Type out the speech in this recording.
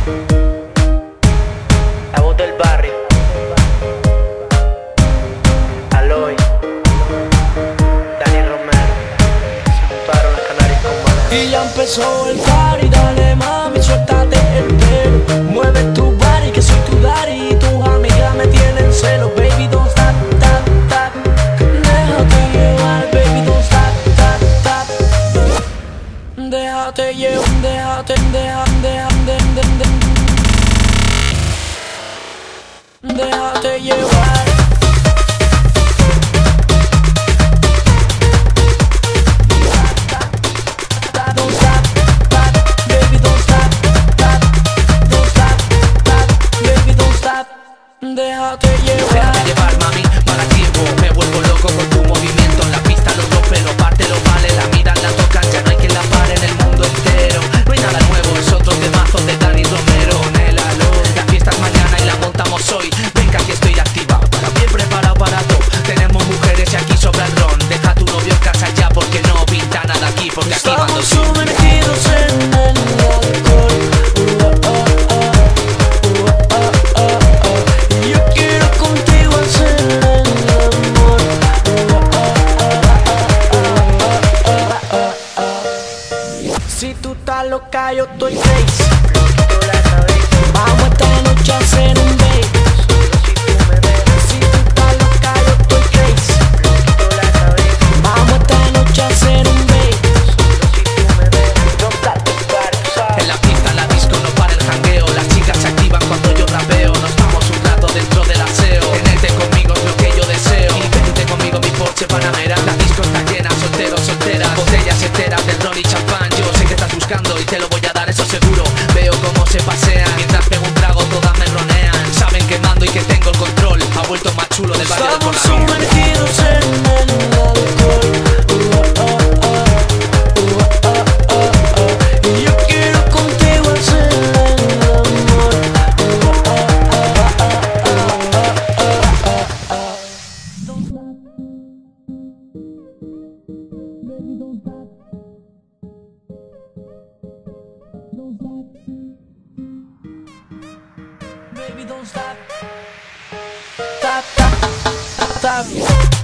La voz del barrio. Aloy, Dani Romero, se juntaron los canarios con Maná. Y ya empezó el party, dale mami, suéltate el pelo. Mueve tu body, que soy tu daddy y tus amigas me tienen celo. Baby, don't stop, tap, tap. Déjate llevar, baby, don't stop, tap, tap. Déjate llevar, déjate llevar. Don't stop, stop, baby, don't stop, stop. Don't stop, stop, baby, don't stop. Déjate llevar. Déjate llevar, mami, para tiempo. Me vuelvo loco con tu movimiento. En la pista lo rompe, lo parte, lo vale. La miran, la tocan, ya no hay quien la pare en el mundo entero. No hay nada nuevo, es otro temazo de Dani Romero. Nélalo, la fiesta es mañana y la montamos hoy. Venga, aquí estoy activado, para bien preparado para todo. Tenemos mujeres y aquí sobra el ron. Deja a tu novio en casa ya porque no pinta nada aquí. Porque aquí mando Estamos yo. sumergidos en el alcohol. Y yo quiero contigo hacer el amor. Si tú estás loca, yo estoy crazy. Vamos esta noche a hacer un date. Si tú estás loca, yo estoy crazy. Vamos esta noche a hacer un date. En la pista, la disco, no para el jangueo. Las chicas se activan cuando yo rapeo. Nos vamos un rato dentro del aseo. Tenerte conmigo es lo que yo deseo. Y vente conmigo mi Porsche Panamera. La disco está llena, solteros, solteras. Botellas enteras del ron y champán. Yo sé que estás buscando y te lo voy a dar, eso seguro. Veo cómo se pasean. Mientras pego un trago todas me ronean. Saben que mando y que tengo el control. Ha vuelto más chulo del barrio de Estamos Porlamir. sumergidos en el alcohol. Y yo quiero contigo hacer el amor. Don't stop. Baby, don't stop. Don't stop. Baby, don't stop. Stop, stop, stop.